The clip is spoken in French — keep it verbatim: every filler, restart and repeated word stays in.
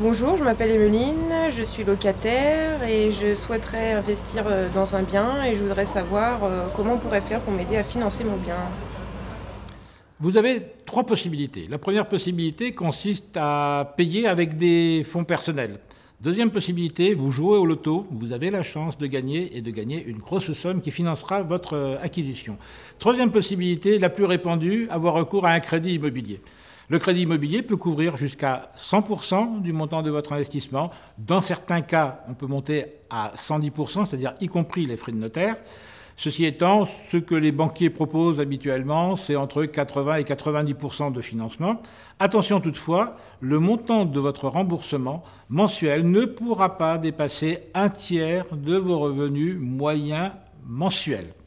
Bonjour, je m'appelle Emeline, je suis locataire et je souhaiterais investir euh, dans un bien et je voudrais savoir euh, comment on pourrait faire pour m'aider à financer mon bien. Vous avez trois possibilités. La première possibilité consiste à payer avec des fonds personnels. Deuxième possibilité, vous jouez au loto, vous avez la chance de gagner et de gagner une grosse somme qui financera votre euh, acquisition. Troisième possibilité, la plus répandue, avoir recours à un crédit immobilier. Le crédit immobilier peut couvrir jusqu'à cent pour cent du montant de votre investissement. Dans certains cas, on peut monter à cent dix pour cent, c'est-à-dire y compris les frais de notaire. Ceci étant, ce que les banquiers proposent habituellement, c'est entre quatre-vingts et quatre-vingt-dix pour cent de financement. Attention toutefois, le montant de votre remboursement mensuel ne pourra pas dépasser un tiers de vos revenus moyens mensuels.